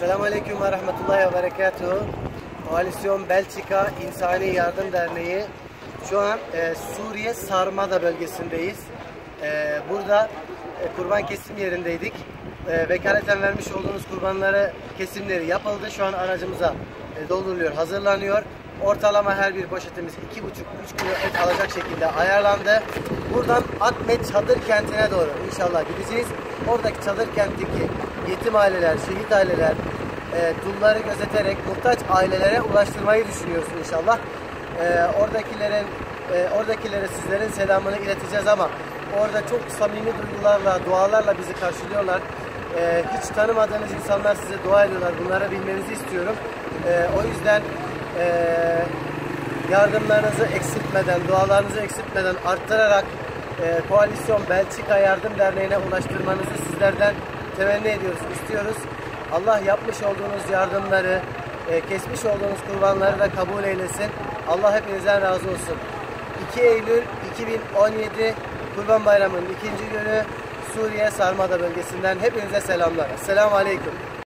Selamünaleyküm ve rahmetullahi ve berekatuhu. Koalisyon Belçika İnsani Yardım Derneği. Şu an Suriye Sarmada bölgesindeyiz. Burada kurban kesim yerindeydik. Vekaleten vermiş olduğunuz kurbanları kesimleri yapıldı. Şu an aracımıza dolduruluyor, hazırlanıyor. Ortalama her bir poşetimiz 2,5-3 kilo et alacak şekilde ayarlandı. Buradan Akmet Çadır Kenti'ne doğru inşallah gideceğiz. Oradaki çadır kentteki yetim aileler, şehit aileler, dulları gözeterek muhtaç ailelere ulaştırmayı düşünüyoruz inşallah. Oradakilere sizlerin selamını ileteceğiz ama orada çok samimi duygularla, dualarla bizi karşılıyorlar. Hiç tanımadığınız insanlar size dua ediyorlar. Bunları bilmenizi istiyorum. O yüzden yardımlarınızı eksiltmeden, dualarınızı eksiltmeden arttırarak Koalisyon Belçika Yardım Derneği'ne ulaştırmanızı sizlerden temenni ediyoruz, istiyoruz. Allah yapmış olduğunuz yardımları, kesmiş olduğunuz kurbanları da kabul eylesin. Allah hepinizden razı olsun. 2 Eylül 2017 Kurban Bayramı'nın 2. günü Suriye Sarmada bölgesinden hepinize selamlar. Selamun Aleyküm.